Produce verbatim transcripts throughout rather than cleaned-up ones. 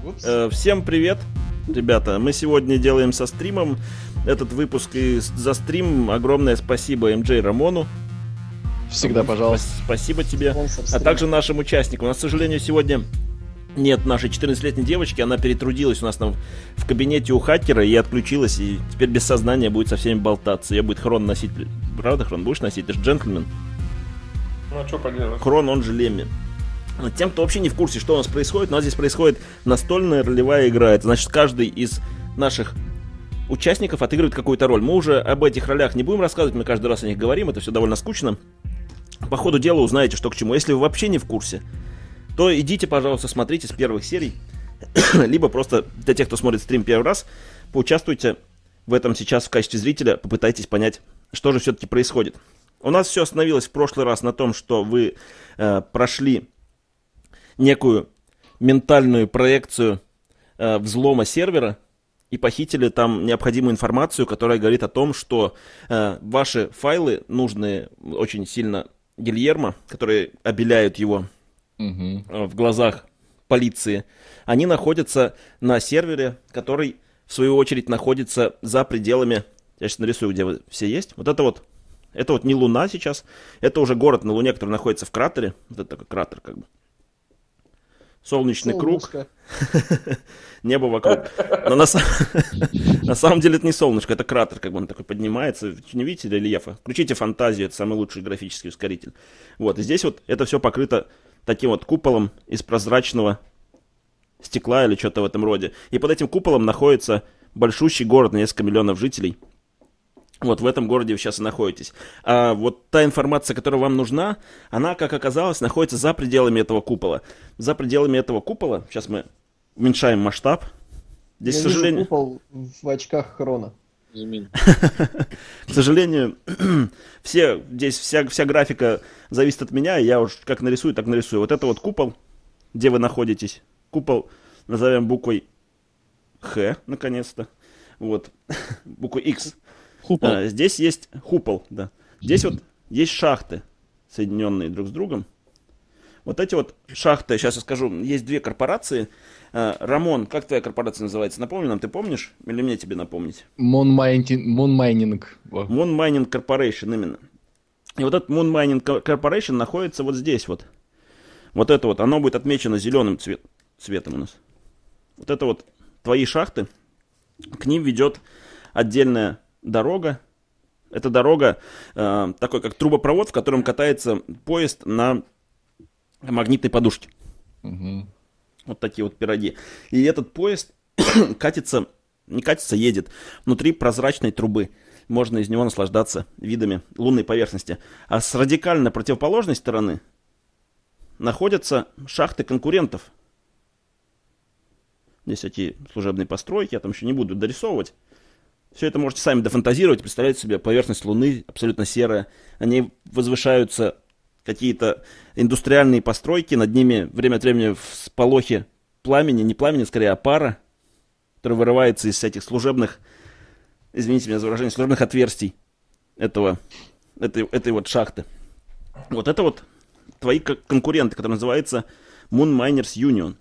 Э, всем привет, ребята. Мы сегодня делаем со стримом этот выпуск, и за стрим огромное спасибо эм джей Рамону. Всегда, пожалуйста. Спасибо тебе. А также нашим участникам. У нас, к сожалению, сегодня нет нашей четырнадцатилетней девочки. Она перетрудилась у нас там в кабинете у хакера и отключилась. И теперь без сознания будет со всеми болтаться. Ее будет Хрон носить. Правда, Хрон, будешь носить? Ты же джентльмен. Ну, а что поделать? Хрон, он же Лемми. Тем, кто вообще не в курсе, что у нас происходит, у нас здесь происходит настольная ролевая игра. Это значит, каждый из наших участников отыгрывает какую-то роль. Мы уже об этих ролях не будем рассказывать, мы каждый раз о них говорим, это все довольно скучно. По ходу дела узнаете, что к чему. Если вы вообще не в курсе, то идите, пожалуйста, смотрите с первых серий. Либо просто для тех, кто смотрит стрим первый раз, поучаствуйте в этом сейчас в качестве зрителя, попытайтесь понять, что же все-таки происходит. У нас все остановилось в прошлый раз на том, что вы э, прошли некую ментальную проекцию э, взлома сервера и похитили там необходимую информацию, которая говорит о том, что э, ваши файлы, нужные очень сильно Гильермо, которые обеляют его угу. э, в глазах полиции, они находятся на сервере, который, в свою очередь, находится за пределами... Я сейчас нарисую, где вы все есть. Вот это вот, это вот не Луна сейчас, это уже город на Луне, который находится в кратере. Вот это такой кратер как бы. Солнечный солнышко. Круг, небо вокруг. Но на, на самом деле это не солнышко, это кратер, как бы он такой поднимается. Не видите рельефа? Включите фантазию, это самый лучший графический ускоритель. Вот, и здесь вот это все покрыто таким вот куполом из прозрачного стекла или что-то в этом роде. И под этим куполом находится большущий город на несколько миллионов жителей. Вот в этом городе вы сейчас и находитесь. А вот та информация, которая вам нужна, она, как оказалось, находится за пределами этого купола. За пределами этого купола, сейчас мы уменьшаем масштаб. Здесь, Я к сожалению... купол в очках Хрона. К сожалению, все, здесь вся, вся графика зависит от меня, и я уж как нарисую, так нарисую. Вот это вот купол, где вы находитесь. Купол назовем буквой Х, наконец-то. Вот, буквой X. А, здесь есть купол, да. Здесь вот есть шахты, соединенные друг с другом. Вот эти вот шахты, сейчас я скажу, есть две корпорации. А, Рамон, как твоя корпорация называется? Напомни нам, ты помнишь? Или мне тебе напомнить? Moon Mining. Moon Mining Corporation, именно. И вот этот Moon Mining Corporation находится вот здесь вот. Вот это вот, оно будет отмечено зеленым цвет, цветом у нас. Вот это вот твои шахты. К ним ведет отдельная дорога. Это дорога э, такой, как трубопровод, в котором катается поезд на магнитной подушке. Угу. Вот такие вот пироги. И этот поезд катится, не катится, едет внутри прозрачной трубы. Можно из него наслаждаться видами лунной поверхности. А с радикально противоположной стороны находятся шахты конкурентов. Здесь всякие служебные постройки, я там еще не буду дорисовывать. Все это можете сами дофантазировать, представляете себе поверхность Луны абсолютно серая. На ней возвышаются какие-то индустриальные постройки, над ними время от времени всполохи пламени, не пламени, скорее, а пара, которая вырывается из этих служебных, извините меня за выражение, служебных отверстий этого, этой, этой вот шахты. Вот это вот твои конкуренты, которые называются Moon Miners Union.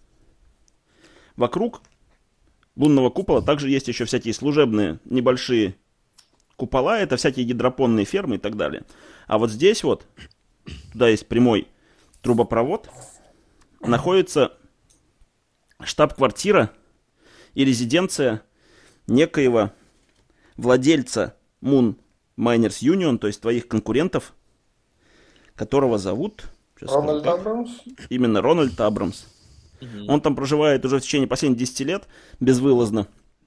Вокруг лунного купола также есть еще всякие служебные небольшие купола, это всякие гидропонные фермы и так далее. А вот здесь вот, туда есть прямой трубопровод, находится штаб-квартира и резиденция некоего владельца Moon Miners Union, то есть твоих конкурентов, которого зовут... Рональд Абрамс? Именно Рональд Абрамс. Он там проживает уже в течение последних десяти лет безвылазно.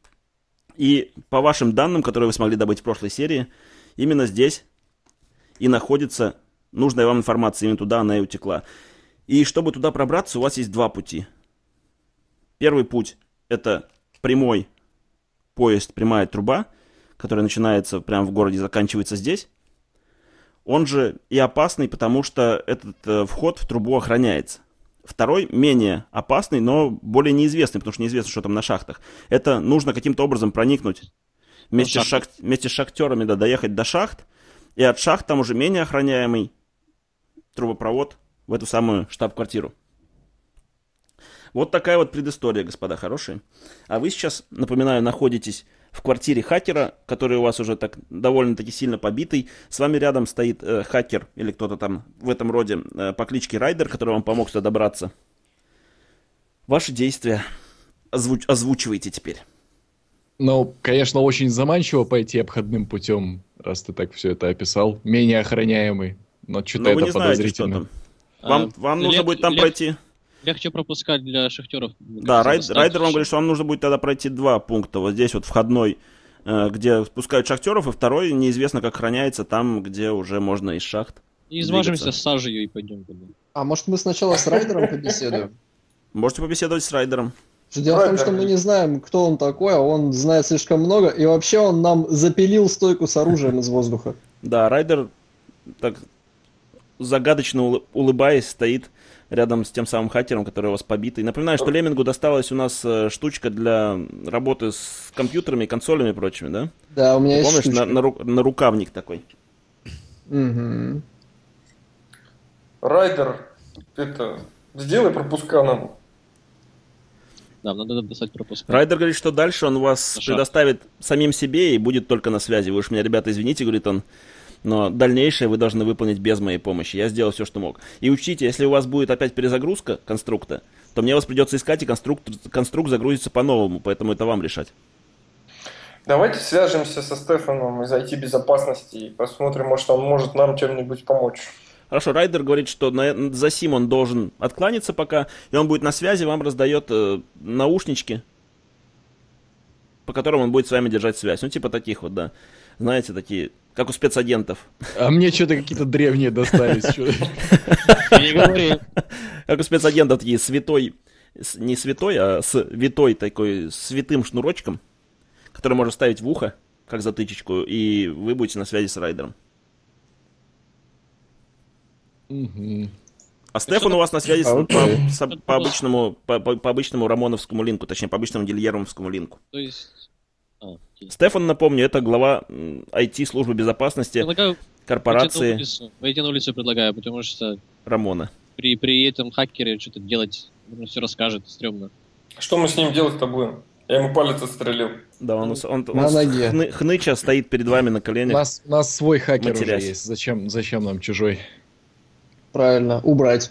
И по вашим данным, которые вы смогли добыть в прошлой серии, именно здесь и находится нужная вам информация. Именно туда она и утекла. И чтобы туда пробраться, у вас есть два пути. Первый путь – это прямой поезд, прямая труба, которая начинается прямо в городе и заканчивается здесь. Он же и опасный, потому что этот э, вход в трубу охраняется. Второй, менее опасный, но более неизвестный, потому что неизвестно, что там на шахтах. Это нужно каким-то образом проникнуть вместе, с, шах... вместе с шахтерами, да, доехать до шахт. И от шахт там уже менее охраняемый трубопровод в эту самую штаб-квартиру. Вот такая вот предыстория, господа хорошие. А вы сейчас, напоминаю, находитесь в квартире хакера, который у вас уже так довольно-таки сильно побитый. С вами рядом стоит э, хакер или кто-то там в этом роде э, по кличке Райдер, который вам помог сюда добраться. Ваши действия озвуч- озвучивайте теперь. Ну, конечно, очень заманчиво пойти обходным путем, раз ты так все это описал. Менее охраняемый, но что-то Но вы это не знаете, что подозрительно. там. Вам, А, вам нужно лег- будет там лег- пройти... Легче пропускать для шахтеров. Да, Райд- Достаточно. Райдер вам говорит, что вам нужно будет тогда пройти два пункта. Вот здесь вот входной, э, где спускают шахтеров, и второй неизвестно как охраняется, там, где уже можно из шахт. И изважимся двигаться. с сажей и пойдем туда. А может мы сначала с Райдером побеседуем? Можете побеседовать с Райдером. Дело в том, что мы не знаем, кто он такой, а он знает слишком много, и вообще он нам запилил стойку с оружием из воздуха. Да, Райдер, так загадочно улы- улыбаясь, стоит рядом с тем самым хакером, который у вас побитый. Напоминаю, что Леммингу досталась у нас э, штучка для работы с компьютерами, консолями и прочими, да? Да, у меня Ты есть помнишь, на, штучка. на ру- на рукавник такой. Мгм. Райдер, это, сделай пропуска нам. Да, надо достать пропуск. Райдер говорит, что дальше он вас Шахт. предоставит самим себе и будет только на связи. Вы уж меня, ребята, извините, говорит он, но дальнейшее вы должны выполнить без моей помощи. Я сделал все, что мог. И учтите, если у вас будет опять перезагрузка конструкта, то мне вас придется искать, и конструкт, конструкт загрузится по-новому, поэтому это вам решать. Давайте свяжемся со Стефаном из ай ти-безопасности и посмотрим, может, он может нам чем-нибудь помочь. Хорошо, Райдер говорит, что на, за сим он должен откланяться пока, и он будет на связи, вам раздает э, наушнички, по которым он будет с вами держать связь. Ну, типа таких вот, да. Знаете, такие, как у спецагентов. А мне что-то какие-то древние достались. чё. Не говори. Как у спецагентов такие святой, с- не святой, а с витой такой святым шнурочком, который можно ставить в ухо, как затычечку, и вы будете на связи с Райдером. Мгм. А Стефан у вас на связи с- А, по, окей. с- по обычному, по, по- по обычному романовскому линку, точнее, по обычному дильеровскому линку. То есть... А, окей. Стефан, напомню, это глава м, ай ти-службы безопасности Предлагаю выйти на корпорации улицу. Выйти на улицу предлагаю, потому что Рамона. при, при этом хакере что-то делать, он все расскажет, стрёмно. Что мы с ним делать-то будем? Я ему палец отстрелил. Да, он, он, он На с ноге. хны- хныча стоит перед вами на У коленях. нас, у нас свой хакер уже Матерясь. есть. Зачем, зачем нам чужой? Правильно, убрать.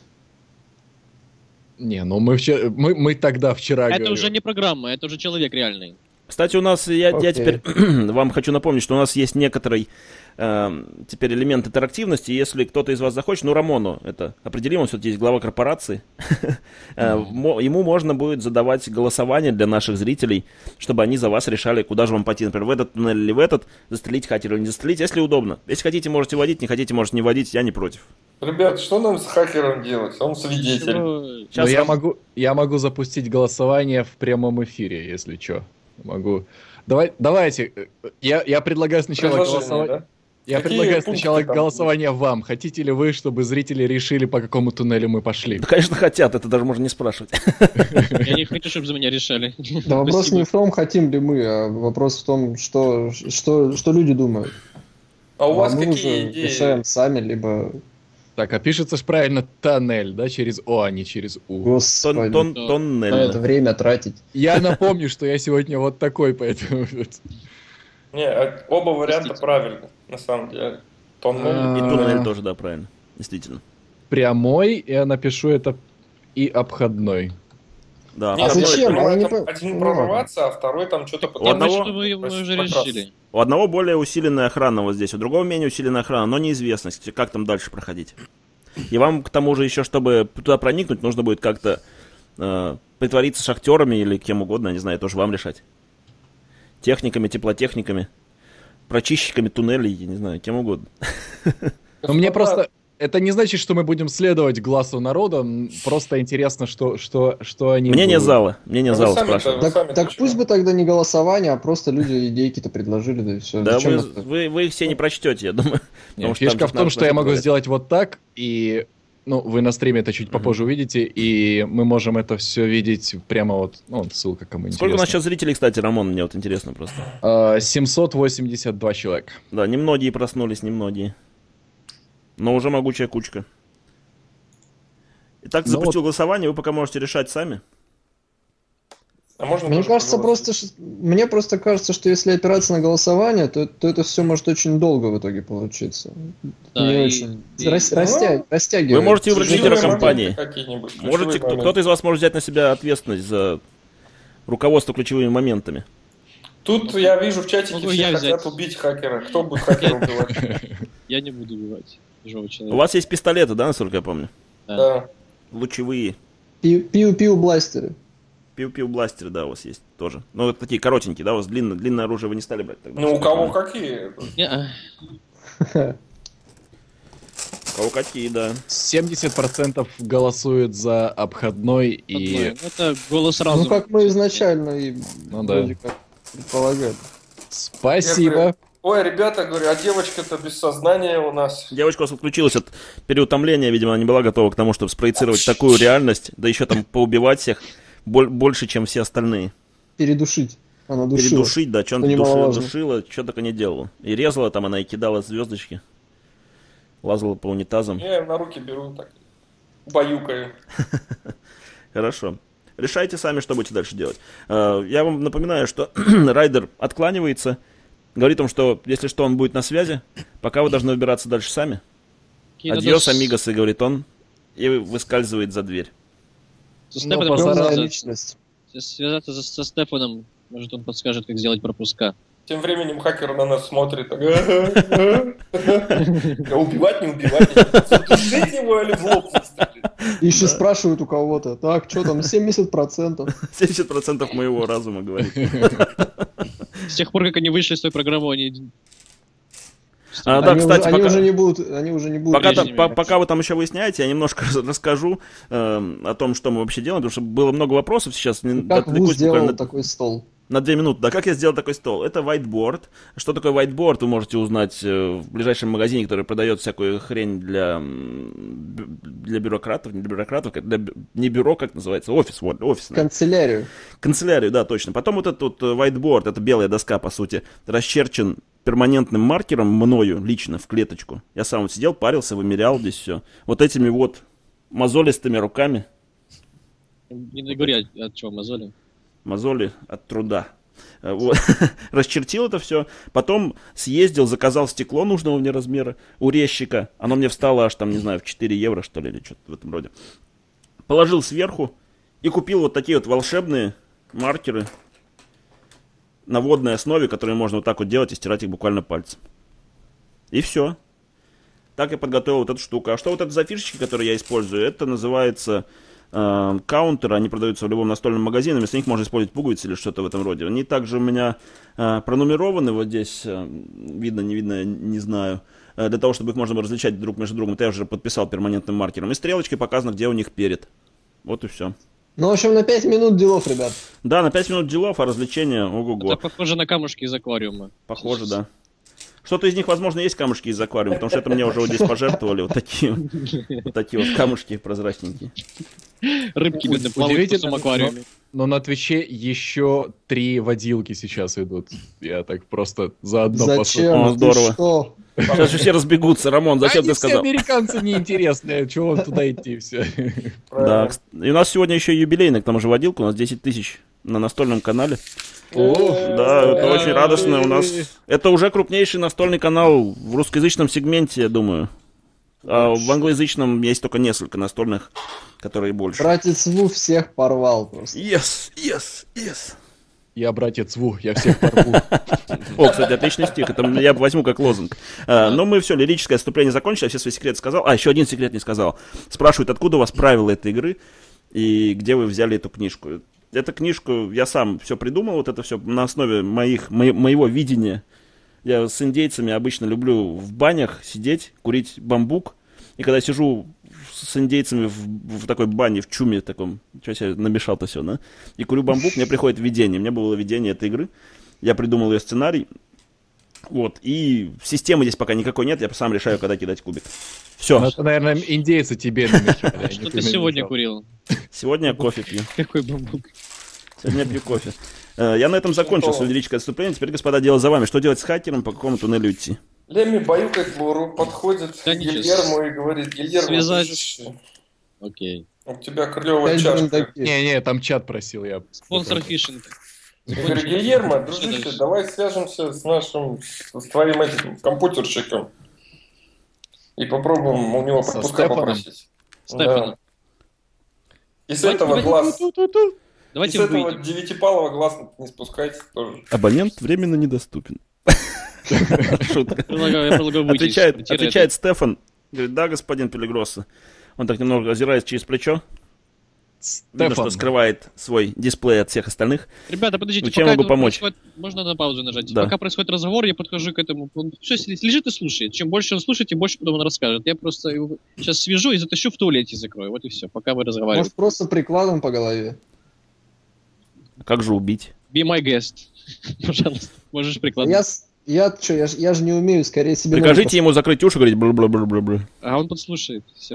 Не, ну мы, вчера, мы, мы тогда вчера Это говорю. уже не программа, это уже человек реальный. Кстати, у нас, я, я Окей. теперь вам хочу напомнить, что у нас есть некоторый э, теперь элемент интерактивности. Если кто-то из вас захочет, ну, Рамону, это определимо, он все-таки есть глава корпорации, Э, мо- ему можно будет задавать голосование для наших зрителей, чтобы они за вас решали, куда же вам пойти, например, в этот туннель или в этот, застрелить хакера или не застрелить, если удобно. Если хотите, можете водить, не хотите, можете не водить, я не против. Ребят, что нам с хакером делать? Он свидетель. Чего- Но Сейчас я Рам- могу, я могу запустить голосование в прямом эфире, если что. Могу. Давай, давайте. э, Я, я предлагаю сначала Предложение, голосовать. да? Я Какие предлагаю пункты сначала там голосование вам. Хотите ли вы, чтобы зрители решили, по какому туннелю мы пошли? Да, конечно, хотят, это даже можно не спрашивать. Я не хочу, чтобы за меня решали. Да вопрос Спасибо. не в том, хотим ли мы, а вопрос в том, что, что, что люди думают. А у вас мы какие уже идеи? решаем сами, либо... Так, а пишется ж правильно тоннель, да, через О, а не через У. Господи, Тон, тон, Да. на это тоннель. время тратить. Я напомню, что я сегодня вот такой, поэтому... Не, а оба варианта Простите. правильны, на самом деле. Тоннель. А, И туннель тоже, да, правильно. Действительно. Прямой, я напишу это и обходной. Да. Нет, А ну, зачем? я понимаю, Они там по- один ну, прорваться, а второй там что-то У Я одного- думаю, что мы, мы уже Покрас. решили. У одного более усиленная охрана вот здесь, у другого менее усиленная охрана, но неизвестность, как там дальше проходить. И вам, к тому же, еще, чтобы туда проникнуть, нужно будет как-то э, притвориться шахтерами или кем угодно, я не знаю, тоже вам решать. Техниками, теплотехниками, прочищиками туннелей, я не знаю, кем угодно. Но мне Господа, просто... Это не значит, что мы будем следовать глазу народа, м, просто интересно, что, что, что они Мнение будут. зала, мнение А вы зала сами-то- спрашиваю. Вы Так, сами-то так чего? пусть бы тогда не голосование, а просто люди идейки-то предложили, да и все. Да, вы, вы, вы их все не прочтете, я думаю. Нет, потому что фишка там в том, надо что я могу смотреть. сделать вот так, и ну, вы на стриме это чуть попозже увидите, и мы можем это все видеть прямо вот, ну, ссылка кому Сколько у нас интересно. сейчас зрителей, кстати, Рамон, мне вот интересно просто. А, семьсот восемьдесят два человека. Да, немногие проснулись, немногие. Но уже могучая кучка. Итак, Ну запустил голосование, вы пока можете решать сами. А можно Мне тоже кажется, проголосовать? просто, ш- мне просто кажется, что если опираться на голосование, то, то это все может очень долго в итоге получиться. Да, Не и- очень. и- Рас- Ну, растя- растягивает. Вы можете выбрать Ключевые лидера моменты компании. какие-нибудь. Можете, ключевые кто- моменты. кто-то из вас может взять на себя ответственность за руководство ключевыми моментами. Тут я вижу в чатике Могу все я хотят взять. убить хакера. Кто будет хакера убивать? Я не буду убивать живого У человека. вас есть пистолеты, да, насколько я помню? Да. Лучевые. Пи- Пиу-пиу бластеры. Пиу-пиу бластеры, да, у вас есть тоже. Ну, вот такие коротенькие, да, у вас длинное, длинное оружие вы не стали брать тогда. Ну, у кого какие? Не-а. У кого какие, да. семьдесят процентов голосует за обходной и... Одной. Ну, это голос разума. Ну, как мы изначально и Ну да. вроде как предполагали. Спасибо. Ой, ребята, говорю, а девочка-то без сознания у нас. Девочка у вас отключилась от переутомления, видимо, она не была готова к тому, чтобы спроецировать такую реальность, да еще там поубивать всех боль- больше, чем все остальные. Передушить. Она душила. Передушить, да, что она Что душила, немаловажно. душила, что только не делала. И резала там она, и кидала звездочки, лазала по унитазам. Я ее на руки беру, так, баюкаю. Хорошо. Решайте сами, что будете дальше делать. Э, Я вам напоминаю, что Райдер откланивается, говорит вам, что если что, он будет на связи, пока вы должны выбираться дальше сами. Какие-то Адьос, дос- амигосы, говорит он, и выскальзывает за дверь. Со Ну, Стефаном постарался. темная связаться- личность. связаться со, со Стефаном. Может, он подскажет, как сделать пропуска. Тем временем хакер на нас смотрит. так, «А убивать, не убивать? Задушить его или в лоб выстрелить?» И еще спрашивают у кого-то. Так, что там, семьдесят процентов. семьдесят процентов моего разума, говорит. С тех пор, как они вышли из той программы, они... А, да, они кстати, уже, они пока- уже не будут, они уже не будут. Пока, там- прежними. по- пока вы там еще выясняете, я немножко раз- расскажу э, о том, что мы вообще делаем, потому что было много вопросов сейчас. не- Как отвлекусь Вуз сделал буквально такой стол? на две минуты. Да, как я сделал такой стол? Это whiteboard. Что такое whiteboard, вы можете узнать э, в ближайшем магазине, который продает всякую хрень для, м, бю- для бюрократов, не для бюрократов, как для бю- не бюро, как называется, офис, вот, офисное. Канцелярию. Канцелярию, да, точно. Потом вот этот вот whiteboard, это белая доска, по сути, расчерчен перманентным маркером мною лично в клеточку. Я сам вот сидел, парился, вымерял здесь все. Вот этими вот мозолистыми руками. Не говори, от чего мозоли. Мозоли от труда. Э, Вот. Расчертил это все. Потом съездил, заказал стекло нужного мне размера у резчика. Оно мне встало аж там, не знаю, в четыре евро, что ли, или что-то в этом роде. Положил сверху и купил вот такие вот волшебные маркеры на водной основе, которые можно вот так вот делать и стирать их буквально пальцем. И все. Так я подготовил вот эту штуку. А что вот это за фишечки, которые я использую? Это называется э, каунтеры. Они продаются в любом настольном магазине. Вместо них можно использовать пуговицы или что-то в этом роде. Они также у меня э, пронумерованы. Вот здесь э, видно, не видно, не знаю. Э, для того, чтобы их можно было различать друг между другом. Это я уже подписал перманентным маркером. И стрелочкой показано, где у них перед. Вот и все. Ну, в общем, на пять минут делов, ребят. Да, на пять минут делов, а развлечения ого-го. Это похоже на камушки из аквариума. Похоже, да. Что-то из них, возможно, есть камушки из аквариума, потому что это мне уже вот здесь пожертвовали. Вот такие, вот такие вот камушки прозрачненькие. Рыбки, бедно, плавают в Удивительно, пустом аквариуме. Но на Твиче еще три водилки сейчас идут. Я так просто заодно Зачем? О, Ты здорово. что? Сейчас же все разбегутся. Рамон, зачем Они ты все сказал? американцы неинтересные, чего вам туда идти все? Да, кс- и у нас сегодня еще юбилейная, к тому же, водилка. У нас десять тысяч на настольном канале. Да, это очень радостно. У нас это уже крупнейший настольный канал в русскоязычном сегменте, я думаю. А в англоязычном есть только несколько настольных, которые больше. Братец Ву всех порвал просто. Yes, yes, yes. Я братец Ву, я всех порву. О, кстати, отличный стих. Это я возьму как лозунг. А, но мы все, лирическое отступление закончили, я все свои секреты сказал. А, еще один секрет не сказал. Спрашивают, откуда у вас правила этой игры и где вы взяли эту книжку. Эту книжку я сам все придумал, вот это все на основе моих, мо- моего видения. Я с индейцами обычно люблю в банях сидеть, курить бамбук. И когда сижу с индейцами в, в такой бане, в чуме таком, что я себе намешал-то все, да? И курю бамбук, мне приходит видение. У меня было видение этой игры. Я придумал ее сценарий. Вот. И системы здесь пока никакой нет. Я сам решаю, когда кидать кубик. Все. Ну, это, наверное, индейцы тебе намешали. а не Что ты ты сегодня намешал. курил? Сегодня я кофе пью. Какой бамбук? Сегодня я пью кофе. Э, Я на этом закончил свое лирическое отступление. Теперь, господа, дело за вами. Что делать с хакером, по какому туннелю идти? Лемми баюкает Лору, подходит к Да ничего, Гильермо и говорит: Гильермо, связать. слышишь? Окей. У тебя клевая Опять чашка. такие. Не-не, там чат просил я. Спонсор фишинг. Я говорю, Гильермо, Что дружище, дальше? давай свяжемся с нашим, с твоим этим компьютерщиком. И попробуем у него Со пропуска Стефаном? попросить. Стефаном. Да. И с Давайте этого мы- глаз, и Давайте с этого выйдем. девятипалого глаз не спускайте тоже. Абонент временно недоступен. Шутка. Предлагаю, я предлагаю выйти из Отвечает, квартиры. отвечает Стефан. Говорит, да, господин Пелегросса. Он так немного озирается через плечо. Видно, что Стефан, скрывает свой дисплей от всех остальных. Ребята, подождите, Ну, чем пока могу это помочь? происходит- можно на паузу нажать. Да. Пока происходит разговор, я подхожу к этому. Он все лежит и слушает. Чем больше он слушает, тем больше потом он расскажет. Я просто его сейчас свяжу и затащу в туалете закрою. Вот и все. Пока вы разговариваете. Может, просто прикладом по голове? Как же убить? Be my guest. Пожалуйста, можешь прикладывать. Я, с- я, чё, я, ж- я же не умею, скорее себе... Прикажите ноги ему закрыть уши, говорить бла-бла-бла-бла-бла. А он подслушает. Все.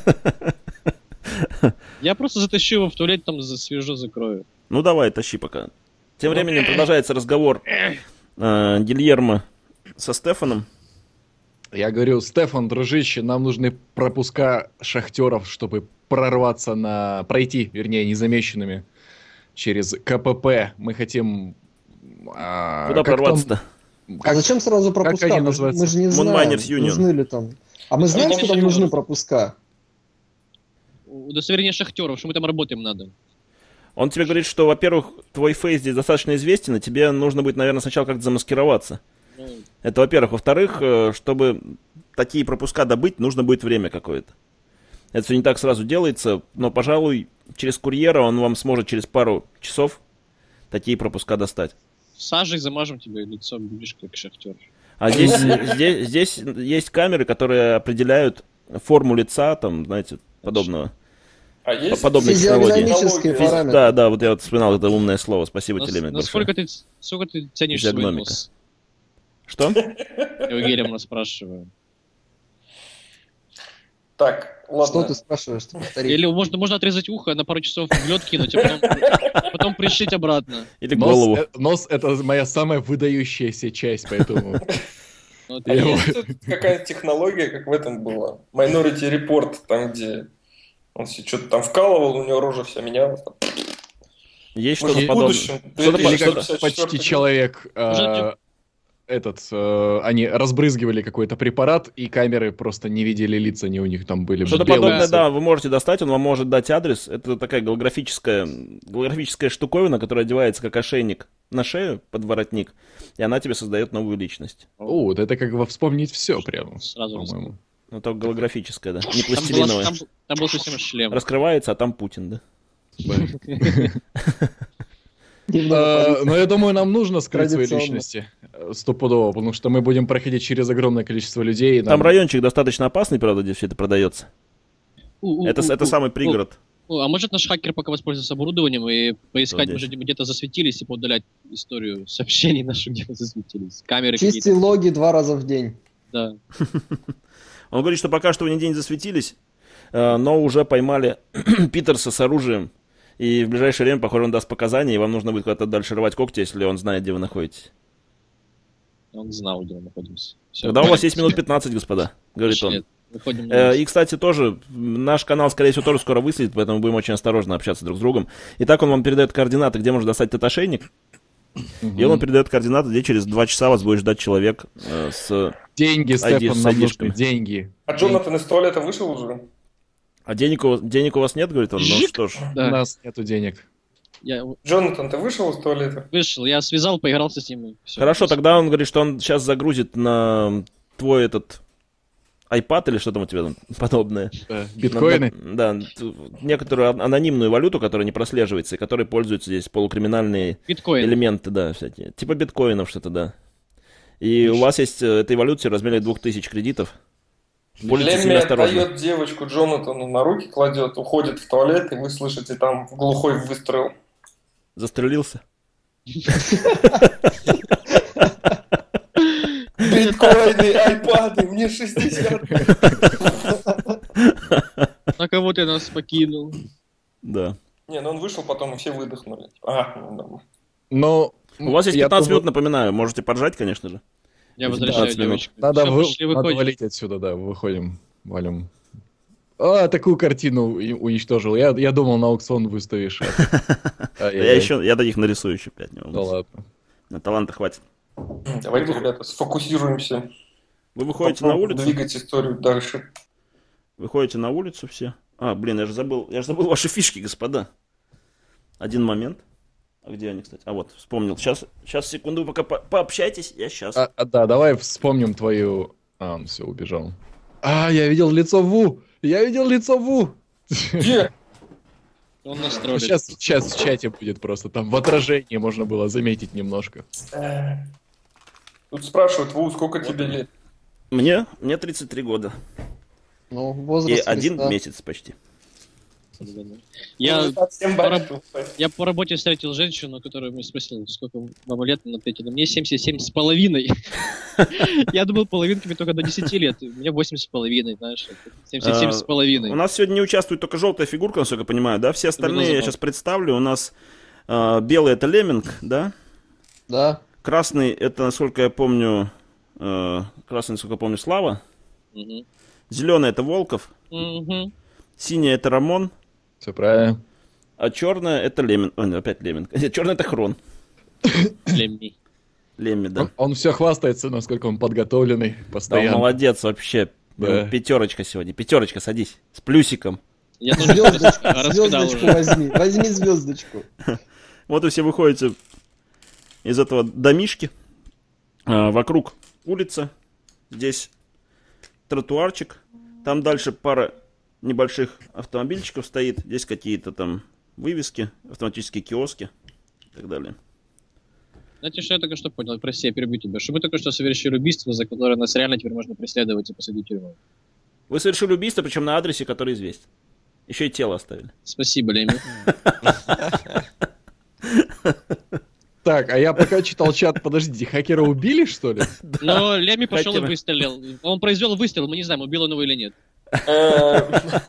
Я просто затащу его в туалет, там свяжу, закрою. Ну давай, тащи пока. Тем временем продолжается разговор э, Гильермо со Стефаном. я говорю, Стефан, дружище, нам нужны пропуска шахтеров, чтобы прорваться на... пройти, вернее, незамеченными через КПП. Мы хотим... а, Куда как прорваться-то? там- А как- зачем сразу пропуска? они Мы, ж- называются? мы же не знаем, Moonminers Union. нужны ли там. А мы знаем, Они что там еще нужны будут. пропуска? Удостоверение шахтеров, что мы там работаем надо. Он тебе говорит, что, во-первых, твой фейс здесь достаточно известен, и тебе нужно будет, наверное, сначала как-то замаскироваться. Ну, Это, во-первых. Во-вторых, э, чтобы такие пропуска добыть, нужно будет время какое-то. Это все не так сразу делается, но, пожалуй, через курьера он вам сможет через пару часов такие пропуска достать. сажей замажем тебе лицо, будешь как шахтер. А здесь, здесь, здесь есть камеры, которые определяют форму лица, там, знаете, подобного. А есть Подобные технологии. Физиогномические Физи- Физ- параметры. Да, да, вот я вот вспоминал это умное слово. Спасибо, Нас- Телемик, Насколько большое. ты, сколько ты ценишь свой Физиогномика. нос? Что? Я у Гелема спрашиваю. Так, Что ладно. ты спрашиваешь? Ты повтори. Или можно, можно отрезать ухо, на пару часов в лед кинуть, а потом, потом пришить обратно. Или Нос, голову. э, нос — это моя самая выдающаяся часть, поэтому... Вот А и- есть тут какая-то технология, как в этом было? Minority Report, там, где он что-то там вкалывал, у него рожа вся менялась. Есть Может, что-то в подобное. будущем? Что-то Или что-то- как две тысячи почти шестьдесят четвёртый человек, э, Уже этот, э, они разбрызгивали какой-то препарат, и камеры просто не видели лиц, они у них там были Что-то белые. подобное, да, вы можете достать, он вам может дать адрес. Это такая голографическая, голографическая штуковина, которая одевается как ошейник на шею под воротник, и она тебе создает новую личность. О, вот это как бы вспомнить все прямо, Сразу по-моему. Ну, только голографическая, да, не Там, была- пластилиновая. там, там был совсем шлем. Раскрывается, а там Путин, да. Э, Но я думаю, нам нужно скрыть свои Традиционно. личности. э, Стопудово, потому что мы будем проходить через огромное количество людей. и Там нам- райончик достаточно опасный, правда, где все это продается. У, у, Это, у, это у, самый пригород. у. А может наш хакер пока воспользуется оборудованием и поискать, Что может, где-то засветились и поудалять историю сообщений наших, где мы засветились. Камеры Чисти какие-то. логи два раза в день. Да. Он говорит, что пока что вы нигде не засветились, э, но уже поймали Питерса с оружием. И в ближайшее время, похоже, он даст показания, и вам нужно будет куда-то дальше рвать когти, если он знает, где вы находитесь. Он знал, где мы находимся. Всё. Тогда у вас есть минут пятнадцать, господа, говорит Пошли. он. Выходим на Э, улицу. И, кстати, тоже наш канал, скорее всего, тоже скоро выследит, поэтому будем очень осторожно общаться друг с другом. Итак, он вам передает координаты, где можно достать этот ошейник, Мгм. и он вам передает координаты, где через два часа вас будет ждать человек э, с... Деньги, ай ди Стефан, с нам айдишками. нужны деньги. А Джонатан из туалета вышел уже? А денег у, денег у вас нет, говорит он? Ну Жик. что ж. У Да. нас нету денег. Я Джонатан, ты вышел из туалета? вышел, я связал, поигрался с ним. и всё. Хорошо, тогда он говорит, что он сейчас загрузит на твой этот iPad или что там у тебя там подобное. Э, Биткоины. Да, т- некоторую ан- анонимную валюту, которая не прослеживается, и которой пользуются здесь полукриминальные Биткоин. элементы, да, всякие. Типа биткоинов что-то, да. И у вас есть э, этой валюте в размере двух тысяч кредитов. Пользуйтесь ими Лемми осторожно. отдает девочку Джонатану на руки, кладет, уходит в туалет, и вы слышите там глухой выстрел. Застрелился. Биткоины, айпады, мне шестьдесят. На кого ты нас покинул? Да. Не, ну он вышел, потом и все выдохнули. Ага, ну, да. Но... У вас есть я пятнадцать минут, думаю, напоминаю, можете поджать, конечно же. Я Из возвращаю пятнадцати минут. девочку. Надо, Всё, вы... пошли, Надо выходим. валить отсюда, да, выходим, валим. А, такую картину и- уничтожил. Я, я думал, на аукцион выставишь. А, Я еще, я таких нарисую еще пять, не Да волнуйся. ладно. На таланта хватит. Давайте, ребята, сфокусируемся. Вы выходите на Попробуем улицу? двигать историю дальше. Выходите на улицу все. А, блин, я же забыл, я же забыл ваши фишки, господа. Один момент. А где они, кстати? А вот, вспомнил. Сейчас, сейчас, секунду, пока по- пообщайтесь, я сейчас. А, а, да, давай вспомним твою... А, он все, убежал. А, я видел лицо Ву! Я видел лицо Ву! Где? Он настроит. Сейчас, сейчас в чате будет просто. Там в отражении можно было заметить немножко. Э, Тут спрашивают, Ву, сколько тебе лет? Мне, мне тридцать три года. Ну, И возраст один Христа. месяц почти. Я, Ну, совсем большой. я по работе встретил женщину, которая мне спросила, сколько вам лет, она ответила, мне семьдесят семь с половиной. Я думал, половинками только до десяти лет. Мне восемь с половиной, знаешь. семьдесят семь с У половиной. нас сегодня не участвует только желтая фигурка, насколько я понимаю, да? Все остальные я сейчас представлю. У нас э, белый это Лемминг, да? Да. Красный это, насколько я помню, э, красный, насколько я помню, Слава. Мгм. Зеленый это Волков. Мгм. Синий это Рамон. Все правильно. А черная это Лемминг. Ой, ну, опять Лемминг. Черный это Хрон. Лемми. Лемми, да. Он, он все хвастается, насколько он подготовленный Да, он постоянно. молодец вообще. Да. Пятерочка сегодня. Пятерочка, садись. С плюсиком. Я тоже Звездочку, раскидал звездочку уже. возьми. Возьми звездочку. Вот вы все выходите из этого домишки. А, вокруг улица. Здесь тротуарчик. Там дальше пара небольших автомобильчиков стоит. Здесь какие-то там вывески, автоматические киоски и так далее. Знаете, что я только что понял? Прости, я перебью тебя. Что мы только что совершили убийство, за которое нас реально теперь можно преследовать и посадить в тюрьму. Вы совершили убийство, причем на адресе, который известен. Еще и тело оставили. Спасибо, Лемми. Так, а я пока читал чат, подождите, хакера убили, что ли? Но Лемми пошел и Хакера. выстрелил. Он произвел выстрел, мы не знаем, убил он его или нет. Э,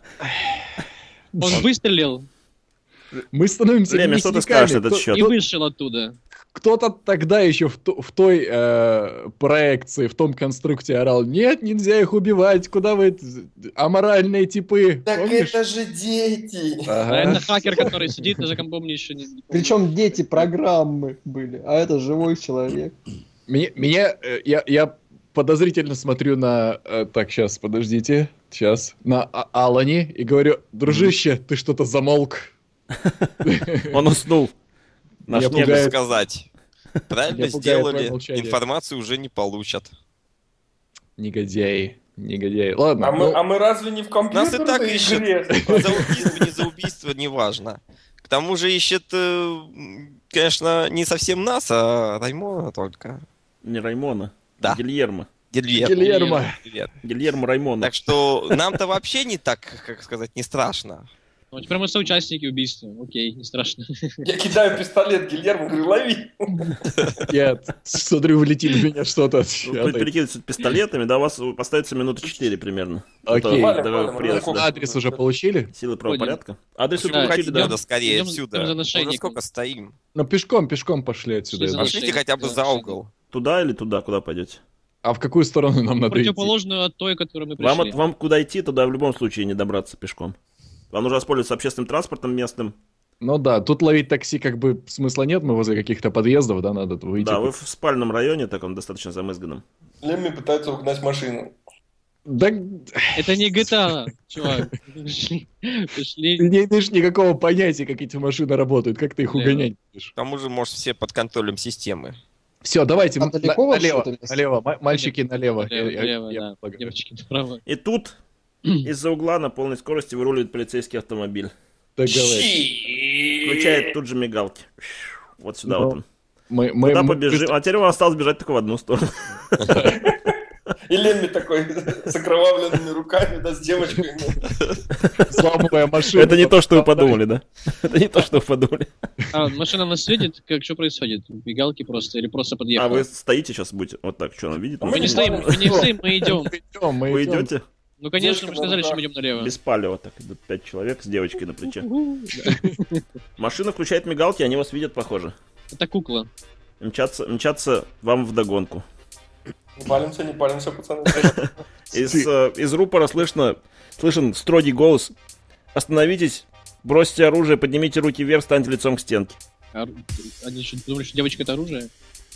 Он выстрелил Мы становимся Лемми, что ты мясниками. скажешь на этот Кто- счет? и вышел оттуда. Кто-то тогда еще в, то- в той э, проекции, в том конструкте орал: нет, нельзя их убивать, куда вы, т- аморальные типы. Так Помнишь? это же дети. Ага. А это хакер, который сидит, даже компом мне еще не... не помню. Причем дети программы были, а это живой человек. Меня, меня, э, я, я подозрительно смотрю на, э, так, сейчас, подождите, сейчас, на А- Алани и говорю: дружище, ты что-то замолк. Он уснул. Наш Я негр. пугаю. Как сказать? Правильно Меня пугает сделали, твое молчание. информацию уже не получат. Негодяи, негодяи. Ладно, А мы, ну, а мы разве не в Нас и так компьютерной ищут. игре? За убийство, не за убийство, неважно. К тому же ищет, э, м, конечно, не совсем нас, а Раймона только. Не Раймона. Да. Гильермо. Гильермо. Гильермо. Привет. Гильермо Раймона. Так что нам-то вообще не так, как сказать, не страшно. Ну, теперь мы соучастники убийства. Окей, не страшно. Я кидаю пистолет Гильермо, говорю, лови. нет, смотрю, влетит в меня что-то. Вы перекидываетесь пистолетами, да, у вас остается минуты четыре примерно. Окей. Это- Валим, да, валим, приезд, валим. да. Адрес уже получили? Силы правопорядка. Адрес вы Да, получили, Уходить да? надо скорее Идем- отсюда. идем за Уже нашейником. сколько стоим? Ну, пешком, пешком пошли отсюда. Шли за я думаю. нашей- Пошлите хотя бы да, за шли. угол. Туда или туда, куда пойдете? А в какую сторону нам надо идти? Противоположную от той, которую мы Вам, пришли. от- вам куда идти, туда в любом случае не добраться пешком. Вам нужно воспользоваться общественным транспортом местным. Ну да, тут ловить такси как бы смысла нет, мы возле каких-то подъездов, да, надо выйти. Да, вы в спальном районе, таком достаточно замызганном. Лемми пытается угнать машину. Да, Это не джи ти эй, чувак. Пошли. ты Пошли. не имеешь никакого понятия, как эти машины работают, как ты их Да. угонять будешь. К тому же, может, все под контролем системы. Все, давайте А м- далеко на- вообще налево, это место? налево, ма- мальчики налево. Налево, Я- я- налево, я да. предлагаю. Девочки направо. И тут из-за угла на полной скорости выруливает полицейский автомобиль. Договорились. Щи. Включает тут же мигалки. Вот сюда Ну, вот он. Мы, мы, Куда мы побежим? А теперь вам осталось бежать только в одну сторону. И Лемми такой с окровавленными руками, да, с девочкой. взламывая машину. Это не то, что вы подумали, да? Это не то, что вы подумали. А, машина нас видит? Как что происходит? Мигалки просто или просто А подъехала? вы стоите сейчас будете вот так, что она видит? А Мы не не стоим, мы не стоим, мы идем. Мы идем, мы Вы идем. идете? Ну конечно, мы же Девушка сказали, на что мы руках. идем налево. Без палева так идут пять человек с девочкой на плече. Машина включает мигалки, они вас видят, похоже. Это кукла. Мчатся, мчатся вам вдогонку. Не палимся, не палимся, пацаны. Из, э, из рупора слышно, слышен строгий голос. Остановитесь, бросьте оружие, поднимите руки вверх, станьте лицом к стенке. Ор- Они что, думали, что девочка это оружие?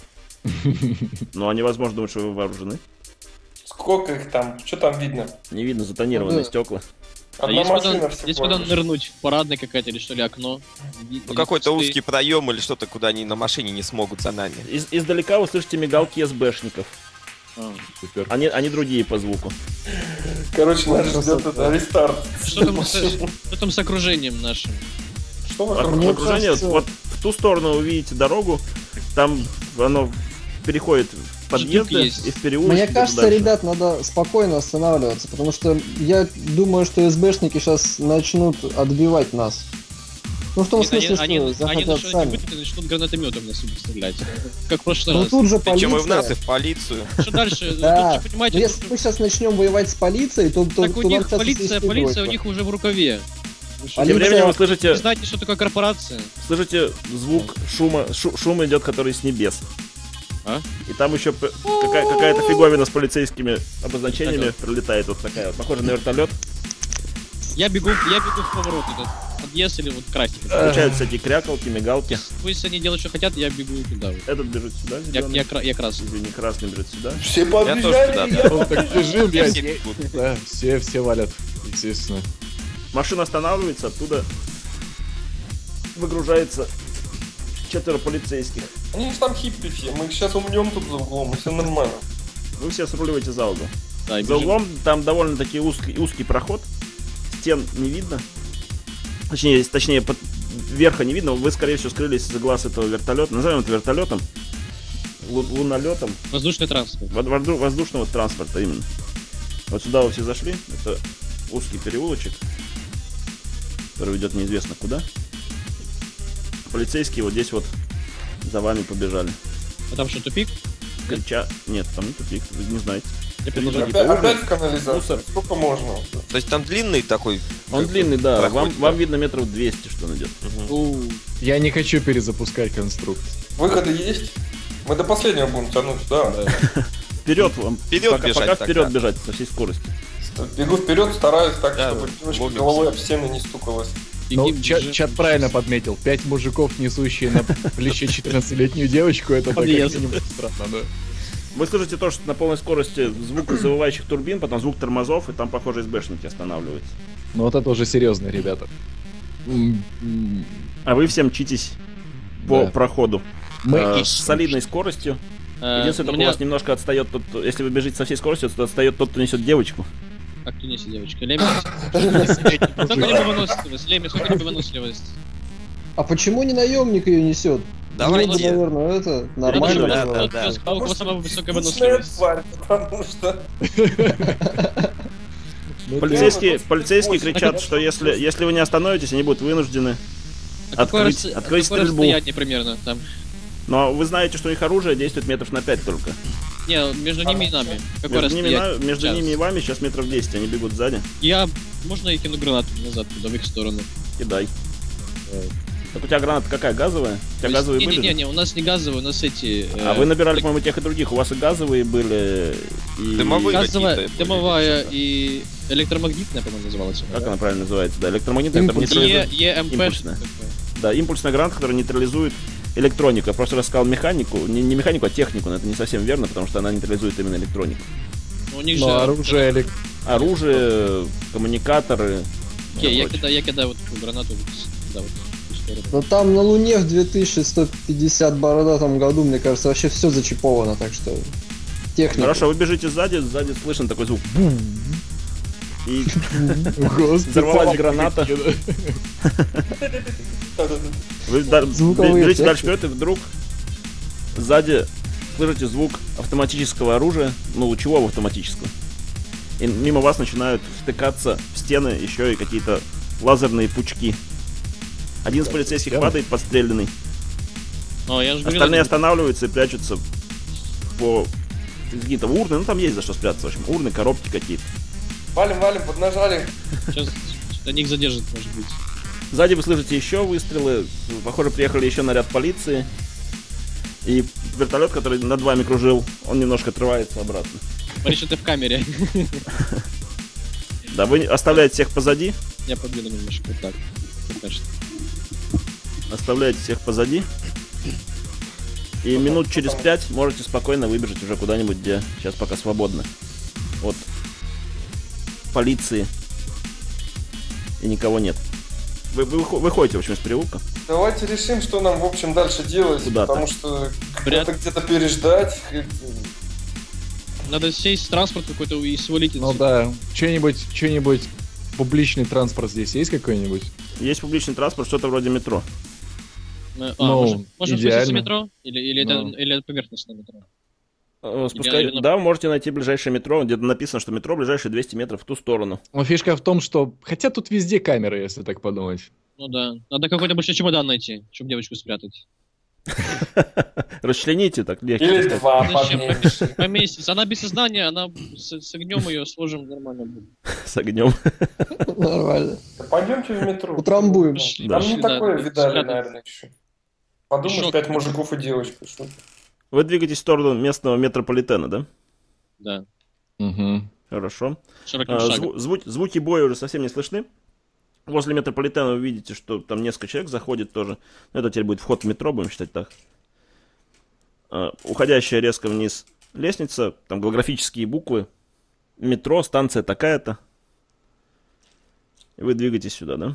Ну, они, возможно, думают, что вы вооружены. Сколько их там? Что там видно? Не видно затонированные Ну да. стекла. А Одна есть машина куда, всего есть куда лишь. нырнуть? В парадной какая-то или что ли окно? Ви- Ну или какой-то кусты? узкий проем или что-то, куда они на машине не смогут за нами. Из, издалека вы слышите мигалки СБшников. А. Супер. Они, они другие по звуку. Короче, нас ждет это рестарт. Что там, с, что там с окружением нашим? Что Вокруг вокруг? Мне окружения, кажется- вот в ту сторону вы видите дорогу, там оно переходит в подъезды есть. и в переулок. Мне кажется, ребят, надо спокойно останавливаться, потому что я думаю, что СБшники сейчас начнут отбивать нас. Ну, в том Нет, смысле, они, что они, они захотят начнут сами. выйдут и начнут гранатометом нас стрелять. Как в прошлый Ну раз. тут же Причем и в нас, и полиция. в полицию. Что дальше? Да. Тут же, понимаете, Но если тут- мы сейчас начнем воевать с полицией, то, то, так то у нам них сейчас полиция, отвести полиция у двойку. них уже в рукаве. Вы что, Тем Полиция- временем вы Вы слышите, знаете, что такое корпорация? слышите звук шума, шу- шум идет, который с небес. А? И там еще п- какая- какая-то фиговина с полицейскими обозначениями Ага. пролетает, вот такая, вот, похожа на вертолет. Я бегу, я бегу в поворот этот. Подъезд или вот красить. Включаются всякие крякалки, мигалки. Пусть они делают, что хотят, я бегу туда. вот. Этот бежит сюда, Я, зеленый. я, кра- я красный. Извини, красный бежит сюда. Все тоже побежали, туда, я Он так бежим, Все блядь. бегут. Да, все, все валят, естественно. Машина останавливается, оттуда выгружается четверо полицейских. Они же там хиппи все, мы сейчас умнем тут за углом, и все нормально. Вы все сруливаете за угол. Да, и За бежим. углом там довольно-таки узкий, узкий проход. Стен не видно. Точнее, точнее, под, верха не видно. Вы, скорее всего, скрылись из глаз этого вертолета. Назовем это вертолетом. Лу- лунолетом. Воздушный транспорт. Вод- возду- Воздушного транспорта именно. Вот сюда вы все зашли. Это узкий переулочек, который ведет неизвестно куда. Полицейские вот здесь вот за вами побежали. А там что, тупик? Крича... Нет, там не тупик, вы не знаете. Я Это предложил. типа Опять, урны. опять в канализацию, Мусор. сколько можно? То есть там длинный такой. Он как бы, длинный, да. Вам, проходит, вам да? видно метров двести, что он идет. Мгм. У, Я не хочу перезапускать конструкт. Выходы есть? Мы до последнего будем тянуть, да. Вперед вам. Вперед пока, бежать пока тогда. вперед бежать со всей скоростью. Бегу вперед, стараюсь так, Да, чтобы девочка ломимся. головой об стену не стукалась. Ну, бегим, чат, бежим. чат правильно подметил. Пять мужиков, несущие на плече четырнадцатилетнюю девочку, это так как Подъезд. минимум странно, да. Вы слышите то, что на полной скорости звук завывающих турбин, потом звук тормозов, и там, похоже, СБшники останавливаются. Ну вот это уже серьезно, ребята. М, м, А вы все мчитесь по Да. проходу. Мы э, и- с солидной скоростью. Э, Единственное, у только меня- у вас немножко отстает тот, кто- если вы бежите со всей скоростью, то отстает тот, кто несет девочку. А кто неси, девочка? Лемис? Сколько у него выносливость? Лемис, сколько у него выносливость? А почему не наемник ее несет? Давайте. Было бы, наверное, это нормально. Да, было. да, Тот, да. кто- У кого самая высокая скучная выносливость? тварь, потому что... Ну, Полицейские, вот полицейские восемь. кричат, Так что это- если, если вы не остановитесь, они будут вынуждены. А какое Открыть- расстоя- открыть какое стрельбу. расстояние примерно там? Но вы знаете, что их оружие действует метров на пять только. Не, между ними и нами. Какое Между, ними, расстояние? на- между Сейчас. ними и вами сейчас метров десять, они бегут сзади. Я... Можно я кину гранату назад, туда, в их сторону? Кидай. Так у тебя граната какая, газовая? У тебя газовые были? Не-не-не, у нас не газовые, у нас эти... А э, вы набирали, так- по-моему, тех и других. У вас и газовые были, и... Дымовые. Газовая, какие-то были, дымовая что-то. и электромагнитная, по-моему, называлась. Как она правильно называется? Да, электромагнитная, это Импульс. нейтрализует... Е, ЕМП. импульсная. Да, импульсная граната, которая нейтрализует электронику. Я просто рассказал механику. Не, не механику, а технику, но это не совсем верно, потому что она нейтрализует именно электронику. У них Ну, же... оружие элек- Оружие, коммуникаторы. Окей, я прочее. кидаю, я кидаю вот такую гранату вот сюда, вот, в ту сторону. Но там на Луне в две тысячи сто пятьдесят бородатом году, мне кажется, вообще все зачиповано, так что техника. Хорошо, вы бежите сзади, сзади слышен такой звук. Бум. И Господи, взорвалась собаки граната. какие, да. Да-да-да. Вы да- Звуковые бежите эффекты. дальше вперед, и вдруг сзади слышите звук автоматического оружия, ну, лучевого автоматического. И мимо вас начинают втыкаться в стены еще и какие-то лазерные пучки. Один из полицейских стены? падает подстреленный. О, я же говорил, Остальные это- останавливаются и прячутся по какие-то урны. Ну, там есть за что спрятаться, в общем. Урны, коробки какие-то. Валим, валим, поднажали. сейчас они их задержат, может быть. Сзади вы слышите еще выстрелы. Похоже, приехали еще наряд полиции. И вертолет, который над вами кружил, он немножко отрывается обратно. Смотри, что ты в камере. Да, вы оставляете всех позади. Я подвину немножко вот так. Кажется. Оставляете всех позади. И минут через пять можете спокойно выбежать уже куда-нибудь, где сейчас пока свободно. От полиции. И никого нет. Вы, вы выходите, в общем, из переулка. Давайте решим, что нам, в общем, дальше делать. Куда-то. Потому что Бряд. надо где-то переждать. Надо сесть в транспорт какой-то и свалить. Ну отсюда. да, что-нибудь, что-нибудь, публичный транспорт здесь есть какой-нибудь? Есть публичный транспорт, что-то вроде метро. А, Ну, можем, можем спуститься идеально. в метро? Или, или, Ну. это, или это поверхностное метро? Э, Спускай... Или- Да, вы можете найти ближайшее метро, где написано, что метро ближайшие двести метров в ту сторону. Но фишка в том, что... Хотя тут везде камеры, если так подумать. Ну да. Надо какой-то большой чемодан найти, чтобы девочку спрятать. Расчлените, так легче. Или сказать. два Зачем? поменьше. Поместится. Она без сознания, она с, с огнем ее сложим нормально будет. С огнем. Нормально. Да пойдемте в метро. Утрамбуем. Да. Там не Да, такое да, видали, спрятать. наверное, еще. Подумаешь, Шок. пять мужиков и девочка. Что? Вы двигаетесь в сторону местного метрополитена, да? Да. Угу. Хорошо. Широким А, шагом. зву- зву- звуки боя уже совсем не слышны. Возле метрополитена вы видите, что там несколько человек заходит тоже. Ну, это теперь будет вход в метро, будем считать так. А, уходящая резко вниз лестница, там голографические буквы. Метро, станция такая-то. И вы двигаетесь сюда, да?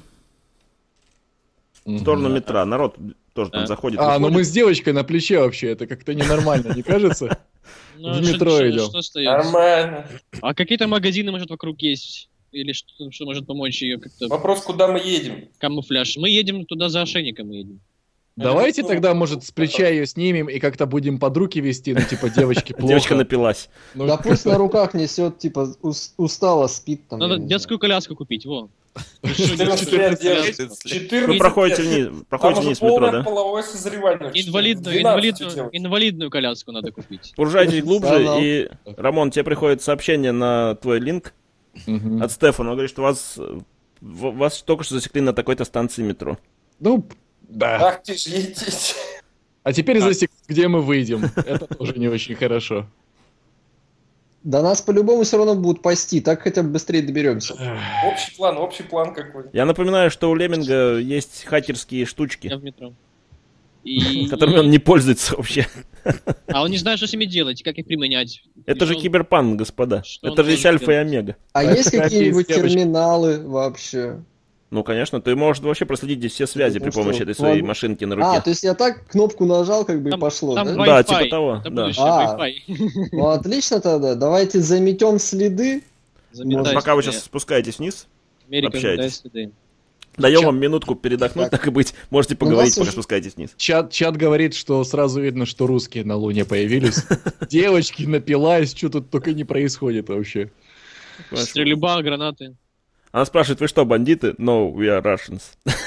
В сторону метро. Народ тоже там Да. заходит. А, ну выходит. мы с девочкой на плече вообще, это как-то ненормально, не кажется? Ну, в что- метро что- идем. Что остается? Нормально. А какие-то магазины, может, вокруг есть? Или что, что может помочь ее как-то? Вопрос, куда мы едем? Камуфляж. Мы едем туда за ошейником, мы едем. Давайте ну, тогда, может, с плеча ее снимем и как-то будем под руки вести, ну, типа, девочки, плохо. Девочка напилась. Ну, Да пусть на руках несет, типа, ус- устала, спит там. я Надо не детскую коляску купить, во. четырнадцать лет девочка. четырнадцать Вы проходите лет. вниз, Там проходите уже вниз в метро, полное да? половое созревание. Инвалидную, двенадцать инвалидную, делать. инвалидную коляску надо купить. Погружайтесь глубже, Сказал. и, Рамон, тебе приходит сообщение на твой линк мгм. от Стефана. Он говорит, что вас, э, в- вас только что засекли на такой-то станции метро. Ну, да. Ах ты ж, едите. А теперь засек, где мы выйдем. Это тоже не очень хорошо. Да нас по-любому все равно будут пасти, так хотя бы быстрее доберемся. Общий план, общий план какой. Я напоминаю, что у Лемминга есть хакерские штучки, Я в метро. И... которыми он не пользуется вообще. А он не знает, что с ними делать, как их применять. Это И же что он- киберпанк, господа. что он Это же есть может альфа и делать? омега. А А есть это какие-нибудь девочка. терминалы вообще? Ну, конечно, ты можешь вообще проследить здесь все связи при Ну что, помощи этой своей ладно. машинки на А, руке. то есть я так кнопку нажал, как бы и Там- пошло, там да? Wi-Fi. Да, типа того, Это да. будущее, А. Wi-Fi. Ну отлично тогда, давайте заметем следы. Заметай Пока вы следы. сейчас спускаетесь вниз, Америка общаетесь. заметает следы. даем Чё? вам минутку передохнуть, Так. так и быть. Можете поговорить, нас пока уже- спускаетесь вниз. Чат, чат говорит, что сразу видно, что русские на Луне появились. Девочки напилась, что тут только не происходит вообще. Стрельба, гранаты. Она спрашивает, вы что, бандиты? No, we are Russians.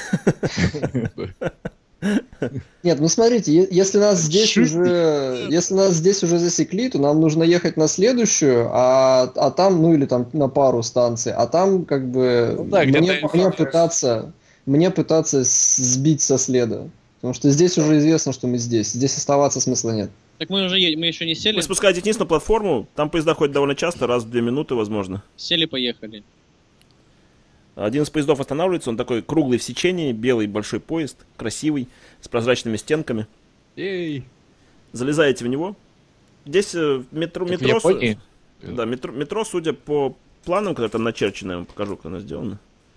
Нет, ну смотрите, е- если нас здесь Шутки. уже, если нас здесь уже засекли, то нам нужно ехать на следующую, а, а там, ну или там на пару станций, а там как бы Ну да, где-то мне, и мне похоже. пытаться, мне пытаться с- сбить со следа, потому что здесь уже известно, что мы здесь, здесь оставаться смысла нет. Так мы уже е- мы еще не сели? Вы спускаетесь вниз на платформу, там поезда ходят довольно часто, раз в две минуты, возможно. Сели, поехали. Один из поездов останавливается, он такой круглый в сечении, белый большой поезд, красивый, с прозрачными стенками. Эй, Залезаете в него. Здесь э, метро, как в метро, су- Японии. да, метро, метро, судя по планам, которые там начерчены, я вам покажу, как оно сделано.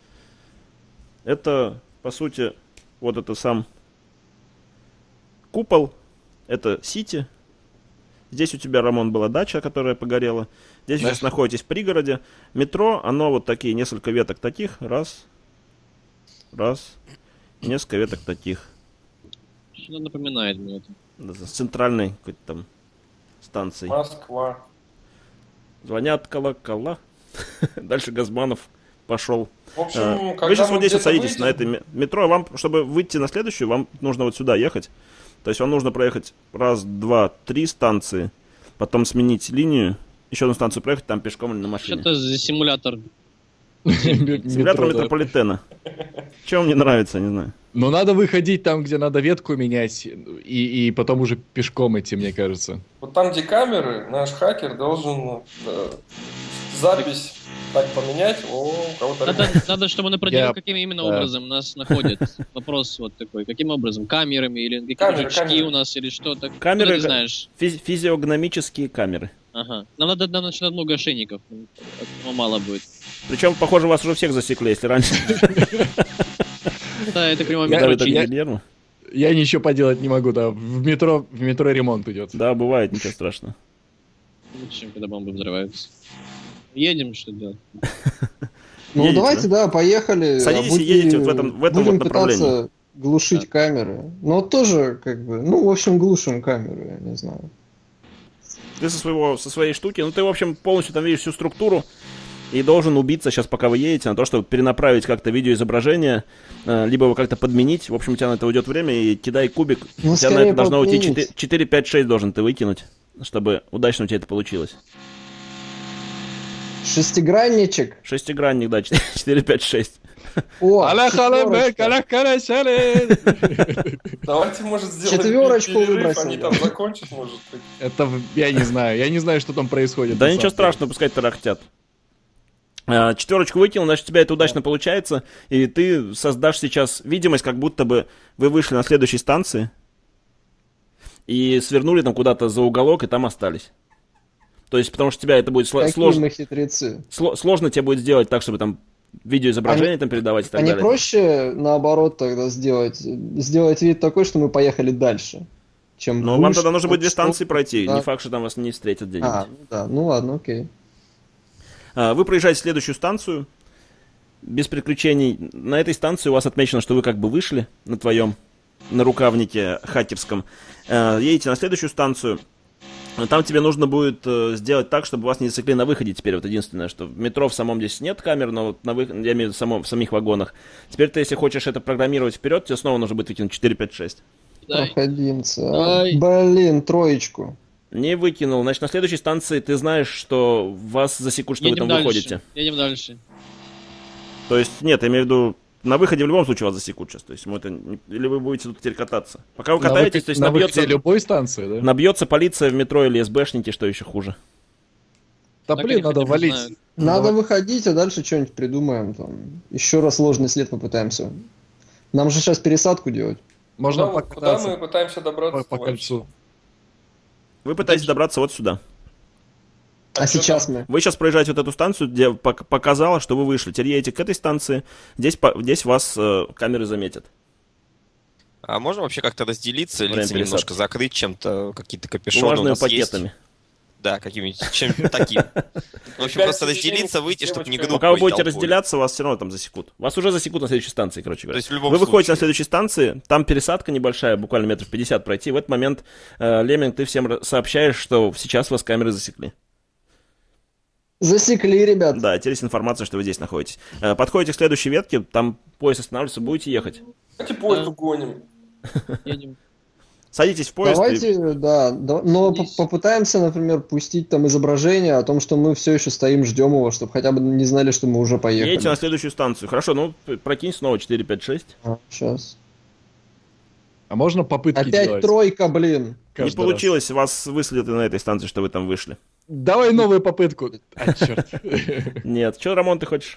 Это, по сути, вот это сам купол, это Сити. Здесь у тебя, Рамон, была дача, которая погорела. Здесь вы Да. сейчас находитесь в пригороде. Метро, оно вот такие, несколько веток таких. Раз. Раз. И несколько веток таких. Что-то напоминает мне это. Да, С центральной какой-то там станцией. Москва. Звонят колокола. Дальше Газманов пошел. В общем, А, когда Вы сейчас мы вот здесь вот где-то садитесь на выйдем- этой ме- метро. Вам, чтобы выйти на следующую, вам нужно вот сюда ехать. То есть вам нужно проехать раз, два, три станции. Потом сменить линию. Еще одну станцию проехать, там пешком или на машине. Что-то за симулятор. Симулятор Метро, да. метрополитена. Чем вам не нравится, не знаю. Но надо выходить там, где надо ветку менять, и, и потом уже пешком идти, мне кажется. Вот там, где камеры, наш хакер должен э, запись так поменять, о, у кого-то... Надо, надо, чтобы он определил, Я- каким именно да. образом нас находят. Вопрос вот такой. Каким образом? Камерами или какие-то Камеры, очки камеры. у нас или что-то? Камеры- Ты знаешь. Физи- физиогномические камеры. Ага. Нам надо, нам начинать много ошейников. Этого мало будет. Причем, похоже, вас уже всех засекли, если раньше Да, это прямо Я- дали метро так я- нервно. Я ничего поделать не могу, да. В метро, в метро ремонт идет. Да, бывает, ничего страшного. чем когда бомбы взрываются. Едем, что делать? Ну Едете, давайте, да, поехали. Садитесь а и едете вот в этом- в этом будем вот направлении. пытаться глушить камеры. Но тоже, как бы, ну, в общем, глушим камеры, я не знаю. Ты со, своего, со своей штуки, ну ты, в общем, полностью там видишь всю структуру и должен убиться сейчас, пока вы едете, на то, чтобы перенаправить как-то видеоизображение, э, либо его как-то подменить. В общем, у тебя на это уйдет время, и кидай кубик. Ну, у тебя на скорее это должно уйти подменить. четыре, пять, шесть должен ты выкинуть, чтобы удачно у тебя это получилось. Шестигранничек. Шестигранник, да, четыре, пять, шесть. О, Аля-халабек, четверочка. аля-халя-шале. Давайте, может, сделаем Четверочку перерыв, выбросим, они да. там закончат, может быть. Это в- я не знаю. Я не знаю, что там происходит. Да на ничего самом деле. страшного, пускай тарахтят. А, Четверочку выкинул, значит, у тебя это удачно получается, и ты создашь сейчас видимость, как будто бы вы вышли на следующей станции и свернули там куда-то за уголок, и там остались. То есть, потому что тебя это будет сло- Какие сложно, мы хитрецы. сло- сложно тебе будет сделать так, чтобы там видеоизображение А там передавать и так А не далее. проще, наоборот, тогда сделать, сделать вид такой, что мы поехали дальше, чем Но вам выше, тогда нужно будет две вот что- станции пройти, да. не факт, что там вас не встретят где-нибудь. А, ну да, ну ладно, окей. А, Вы проезжаете следующую станцию, без приключений. На этой станции у вас отмечено, что вы как бы вышли на твоем нарукавнике хакерском. А, Едете на следующую станцию. Там тебе нужно будет э, сделать так, чтобы вас не засекли на выходе теперь. Вот единственное, что в метро в самом здесь нет камер, но вот на вы... я имею в виду в, самом... в самих вагонах. Теперь ты, если хочешь это программировать вперед, тебе снова нужно будет выкинуть четыре, пять, шесть. Дай. Проходимцы. а. Дай. Блин, троечку. Не выкинул. Значит, на следующей станции ты знаешь, что вас засекут, что вы Едем там дальше. выходите. Едем дальше. То есть, нет, я имею в виду, на выходе в любом случае вас засекут сейчас. То есть, мы это не- или вы будете тут теперь кататься. Пока вы На катаетесь, выход- то есть на набьется, выходе любой станции, да? набьется полиция в метро или СБшники, что еще хуже. Да Так блин, они надо хотя бы валить. знают. Надо Ну, выходить, а дальше что-нибудь придумаем. Там. Еще раз ложный след попытаемся. Нам же сейчас пересадку делать. Можно Куда, куда покататься мы пытаемся добраться? по, по кольцу. Вы пытаетесь добраться вот сюда. А, что сейчас там? мы. Вы сейчас проезжаете вот эту станцию, где пок- показало, что вы вышли. Теперь едете к этой станции. Здесь, по- здесь вас э, камеры заметят. А можно вообще как-то разделиться, Время лица пересадки. немножко закрыть чем-то, какие-то капюшоны у Бумажными нас есть? пакетами. Да, какими-нибудь, чем-то таким. В общем, Пять просто священников разделиться, с выйти, чтобы не девочкой. группой Пока вы будете толпой. разделяться, вас все равно там засекут. Вас уже засекут на следующей станции, короче То говоря. есть в любом Вы выходите на случае. следующей станции, там пересадка небольшая, буквально метров пятьдесят пройти. В этот момент, э, Леминг, ты всем ра- сообщаешь, что сейчас вас камеры засекли. Засекли, ребят. Да, теперь есть информация, что вы здесь находитесь. Э, Подходите к следующей ветке, там поезд останавливается, будете ехать. Давайте поезд Да. угоним. Едем. Садитесь в поезд. и- Давайте, да, да, но по- Здесь. попытаемся, например, пустить там изображение о том, что мы все еще стоим, ждем его, чтобы хотя бы не знали, что мы уже поехали. Едете на следующую станцию. Хорошо, ну п- прокинь снова четыре, пять, шесть. сейчас. А можно попытки Опять делать? тройка, блин. Не каждый раз? получилось, вас выследили на этой станции, что вы там вышли. Давай новую попытку. А, черт. Нет, что, Рамон, ты хочешь?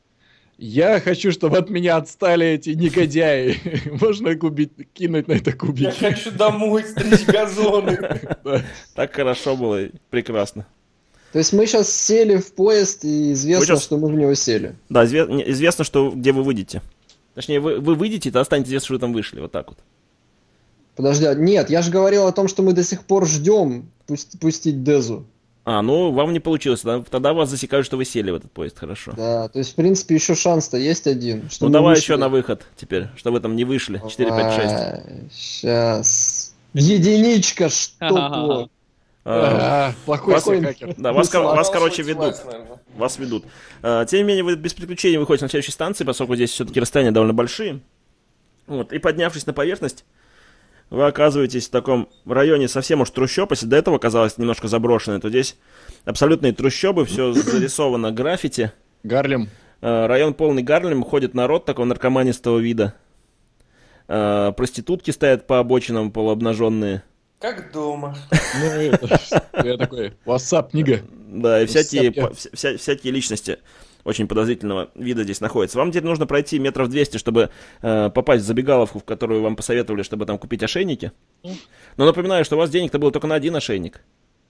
Я хочу, чтобы от меня отстали эти негодяи. Можно кубить, кинуть на это Я кубики. хочу домой стричь газоны. Так хорошо было, и прекрасно. То есть мы сейчас сели в поезд, и известно, Вы щас- что мы в него сели. Да, изве- не- известно, что где вы выйдете. Точнее, вы, вы выйдете, и тогда станет известно, что вы там вышли. Вот так вот. Подожди, а- нет, я же говорил о том, что мы до сих пор ждем пусть- пустить Дезу. А, ну, вам не получилось. Тогда, тогда вас засекают, что вы сели в этот поезд. Хорошо. Да, то есть, в принципе, еще шанс-то есть один. Что Ну, мы давай вышли. еще на выход теперь, что вы там не вышли. четыре, пять, шесть. Сейчас. Единичка, что Ха-ха-ха. А, А, Плохой Вас- ты хакер. Да, вас, кор- Слава вас, Надо короче, свой ведут. девайс, наверное. Вас ведут. А, Тем не менее, вы без приключений выходите на следующей станции, поскольку здесь все-таки расстояния довольно большие. Вот. И поднявшись на поверхность, вы оказываетесь в таком районе совсем уж трущоб. Если до этого казалось немножко заброшенное, то здесь абсолютные трущобы, все зарисовано граффити. Гарлем. Э, Район полный Гарлем, ходит народ такого наркоманистого вида. э, проститутки стоят по обочинам полуобнаженные. Как дома. Ну, это, я такой, what's up, нига? Да, и всякие, Вся- по- вся- всякие личности очень подозрительного вида здесь находятся. Вам теперь нужно пройти метров двести, чтобы э, попасть в забегаловку, в которую вам посоветовали, чтобы там купить ошейники. Но напоминаю, что у вас денег-то было только на один ошейник.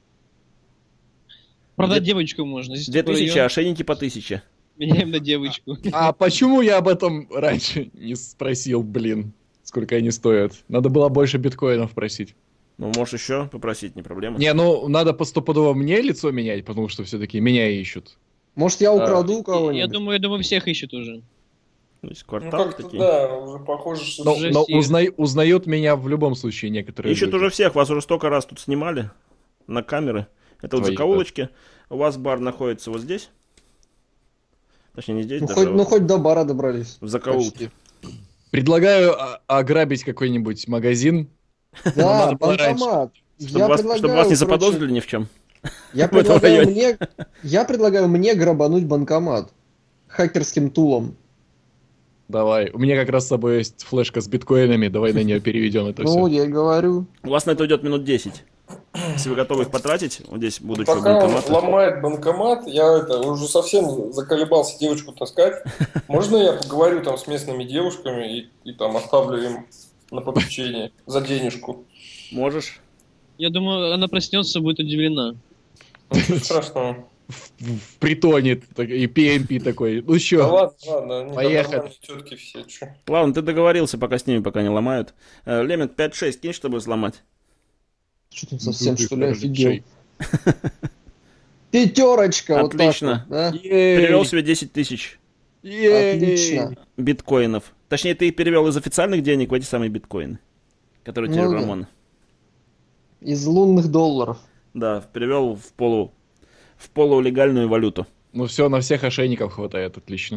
Продать Две- девочку можно. Здесь Две такой тысячи, район. ошейники по тысяче. Меняем на девочку. А почему я об этом раньше не спросил, блин? Сколько они стоят? Надо было больше биткоинов просить. Ну, можешь еще попросить, не проблема. Не, ну, надо постопудово мне лицо менять, потому что все-таки меня ищут. Может, я украду у Я кого-нибудь? думаю, я думаю, всех ищут уже. То есть Ну квартал как-то такие. да, уже похоже, что... Но, Уже но все. узнай- узнают меня в любом случае некоторые Ищут люди. уже всех, вас уже столько раз тут снимали на камеры. Это вот Твои, закоулочки. У вас бар находится вот здесь. Точнее, не здесь, Ну даже хоть, а ну, вот хоть до бара добрались. в закоулке. Предлагаю а- ограбить какой-нибудь магазин. Да, надо было раньше. банкомат. Чтобы Я вас, предлагаю, чтобы вас не короче, заподозрили ни в чем. Я в этом предлагаю районе. мне, я предлагаю мне грабануть банкомат хакерским тулом. Давай. У меня как раз с собой есть флешка с биткоинами. Давай на нее переведем это Ну, все. я и говорю. У вас на это уйдет минут десять. Если вы готовы их потратить, вот здесь будут еще Пока он банкоматы. ломает банкомат, я это уже совсем заколебался девочку таскать. Можно я поговорю там с местными девушками и, и там оставлю им на попечение за денежку? Можешь. Я думаю, она проснется, будет удивлена. Ничего страшного. В притоне так- и пи эм пи такой. Ну Да что? ладно, ладно, они там Поехали. нормальные тетки все. Чё. Ладно, ты договорился, пока с ними, пока не ломают. Э, Лемент пять-шесть кинь, чтобы сломать. Что тут совсем, Зубы что ли, хорошие. офигел? Пятерочка, вот так Отлично. вот, да? Ей! Перевел себе десять тысяч Ей! Отлично. биткоинов. Точнее, ты их перевел из официальных денег в эти самые биткоины, которые Ну теперь у да. Рамона. Из лунных долларов. Да, перевел в полу в полулегальную валюту. Ну все, на всех ошейников хватает, отлично.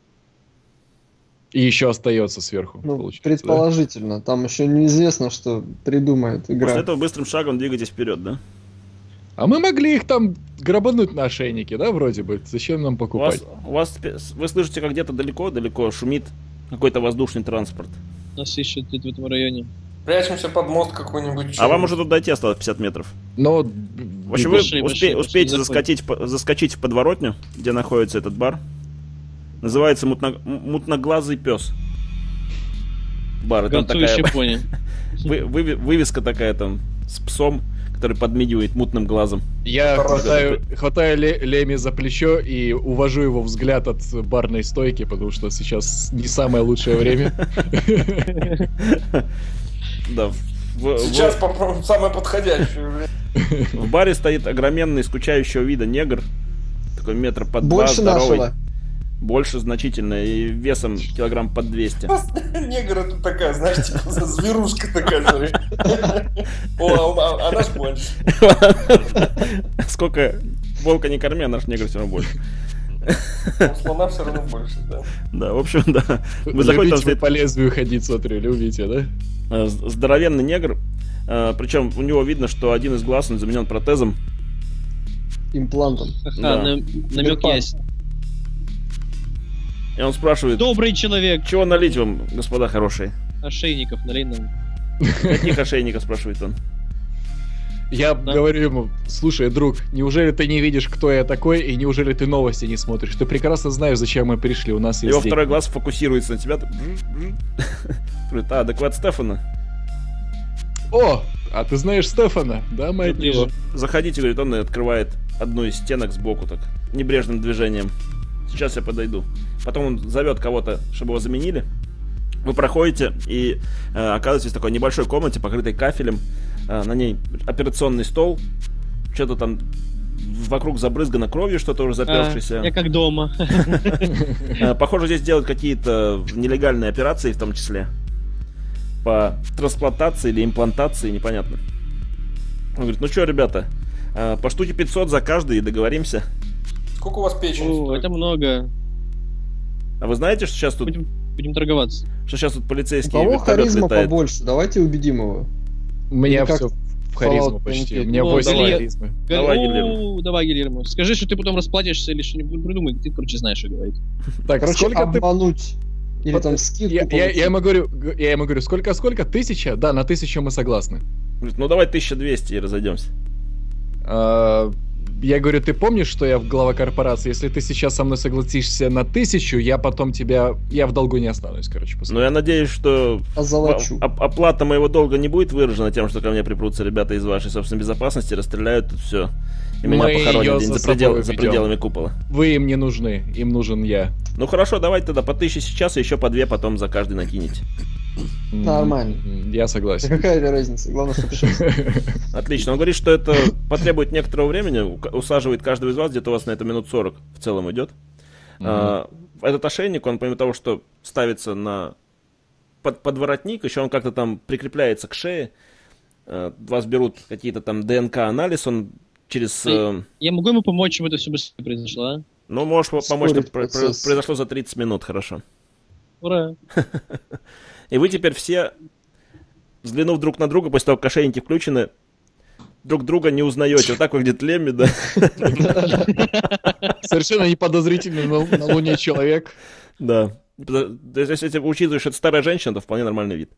И еще остается сверху, Ну, получается, да? предположительно. Там еще неизвестно, что придумает игра. После этого быстрым шагом двигайтесь вперед, да? А мы могли их там грабануть на ошейнике, да, вроде бы? Зачем нам У вас, покупать? у вас спе- вы слышите, как где-то далеко-далеко шумит какой-то воздушный транспорт. Нас ищут где-то в этом районе. Прячемся под мост какой-нибудь. А вам уже тут дойти осталось пятьдесят метров. Но... В общем, вы Пошли, успе- пошли, успеете пошли, заскочить, в- заскочить в подворотню, где находится этот бар. Называется мутно- м- «Мутноглазый пес». Бар, и там такая Горцующая пони. вы- вы- вывеска такая там с псом, который подмигивает мутным глазом. Я Хорошо. хватаю, хватаю Ле- Леми за плечо и увожу его взгляд от барной стойки, потому что сейчас не самое лучшее время. Да, в, в- Сейчас попробуем самое подходящее. время. в- в баре стоит огроменный скучающего вида негр, такой метр под два, Больше здоровый, нашего. больше значительно и весом килограмм под двести. Негр это такая, знаешь, типа зверушка такая. смотри. О, а а наш больше. Сколько волка не корми, а наш негр все равно больше. У слона все равно больше, да. Да, в общем, да. Вы заходите, там Любите стоит по лезвию ходить, смотрю, любите, да? э, здоровенный негр, э, причем у него видно, что один из глаз он заменен протезом. Имплантом. Ха-ха, Да. на- намек Киберпанк. есть. И он спрашивает, Добрый человек. чего налить вам, господа хорошие? Ошейников налей нам. Каких ошейников, спрашивает он. Я Да. говорю ему, слушай, друг, неужели ты не видишь, кто я такой, и неужели ты новости не смотришь? Ты прекрасно знаешь, зачем мы пришли, у нас есть Его деньги». второй глаз фокусируется на тебя. так бжж, бжж. Говорит, а, так вы от Стефана. О, а ты знаешь Стефана? Да, мать Ближе. его. Заходите, говорит, он и открывает одну из стенок сбоку так, небрежным движением. Сейчас я подойду. Потом он зовет кого-то, чтобы его заменили. Вы проходите и э, оказываетесь в такой небольшой комнате, покрытой кафелем. Э, на ней операционный стол. Что-то там вокруг забрызгано кровью, что-то уже А, запершееся. я как дома. Э, Похоже, здесь делают какие-то нелегальные операции, в том числе. По трансплантации или имплантации, непонятно. Он говорит, ну что, ребята, э, по штуке пятьсот за каждый и договоримся. Сколько у вас печень О, стоит? это много. А вы знаете, что сейчас тут, Будем, будем торговаться. что сейчас тут У полицейский кого вертолет харизма летает? побольше? Давайте убедим его. У меня Ну, как все в Fallout харизму почти. пятьдесят. У меня Ну, восемь давай. харизмы. Давай, О, Гильермо. Давай, Гильермо. Скажи, что ты потом расплатишься или что-нибудь придумай. Ты, короче, знаешь, что говорить. Так, Короче, сколько ты... обмануть Или Вот там скидку Я, я, получить. я ему говорю, г- я ему говорю, сколько, сколько? Тысяча? Да, на тысячу мы согласны. Говорит, ну давай тысяча двести и разойдемся. А, я говорю, ты помнишь, что я глава корпорации? Если ты сейчас со мной согласишься на тысячу, я потом тебя... Я в долгу не останусь, короче. после Но я надеюсь, что Озолочу. оп- оплата моего долга не будет выражена тем, что ко мне припрутся ребята из вашей собственной безопасности, расстреляют тут все. И меня Мы похоронят её где-нибудь за за, предел- собой за ведём. пределами купола. Вы им не нужны, им нужен я. Ну хорошо, давайте тогда по тысяче сейчас и еще по две потом за каждый накинете. М, Нормально. м, Я Да согласен. какая разница? Главное, чтобы сейчас. Отлично. Он говорит, что это потребует некоторого времени, у- усаживает каждого из вас, где-то у вас на это минут сорок в целом идет. А, этот ошейник, он помимо того, что ставится на под, под воротник, еще он как-то там прикрепляется к шее. А, вас берут какие-то там ДНК-анализ, он через... э, Я могу ему помочь, чтобы это все быстрее произошло, а? ну, можешь по- помочь, Ускорить чтобы про- про- процесс. произошло за тридцать минут, хорошо. Ура. И вы теперь все, взглянув друг на друга, после того, как ошейники включены, друг друга не узнаете. Вот так выглядит Лемми, да? Совершенно неподозрительный на, на Луне человек. Да. То есть, если ты учитываешь, что это старая женщина, то вполне нормальный вид.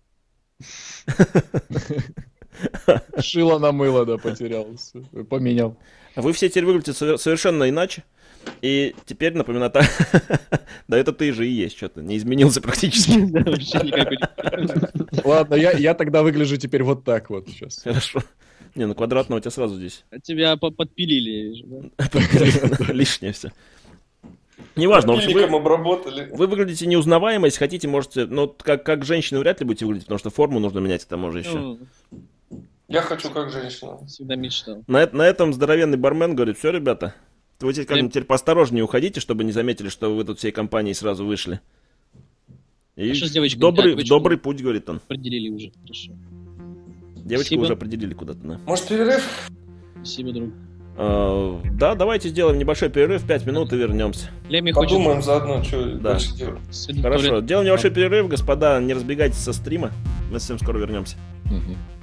Шило на мыло, да, потерял. Всё, поменял. Вы все теперь выглядите сове- совершенно иначе. И теперь напоминаю, да это ты же и есть, что-то не изменился практически. Да, вообще никакой не- Ладно, я, я тогда выгляжу теперь вот так вот сейчас. Хорошо. Не, ну квадратного у тебя сразу здесь. А тебя по- подпилили, я вижу, да? Лишнее все. Неважно, в общем, Пиликом вы, обработали. вы выглядите неузнаваемо, если хотите, можете, но вот как, как женщины вряд ли будете выглядеть, потому что форму нужно менять к тому же еще. Ну, Я хочу как женщина. всегда мечтал. На, эт- на этом здоровенный бармен говорит, все, ребята, вы теперь как-нибудь теперь поосторожнее уходите, чтобы не заметили, что вы тут всей компанией сразу вышли. И А что с девочкой? добрый, Девочку в добрый путь, говорит он. Определили уже, хорошо. Девочку Спасибо. уже определили куда-то, да. Может, перерыв? Спасибо, друг. А, да, давайте сделаем небольшой перерыв, пять минут и вернемся. Леми хочет Подумаем заодно, что Да. дальше делать. сходить в Хорошо, туалет. делаем небольшой перерыв, господа, не разбегайтесь со стрима, мы совсем скоро вернемся. Мгм.